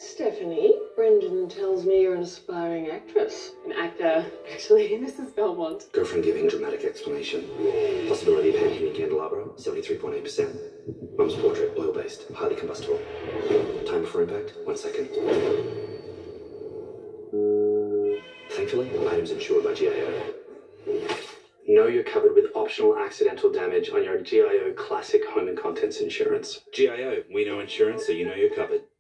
Stephanie, Brendan tells me you're an aspiring actress. An actor, actually, Mrs. Belmont. Girlfriend giving dramatic explanation. Possibility of hand candelabra, 73.8%. Mum's portrait, oil-based, highly combustible. Time before impact, 1 second. Thankfully, items insured by GIO. Know you're covered with optional accidental damage on your GIO Classic Home and Contents Insurance. GIO, we know insurance, so you know you're covered.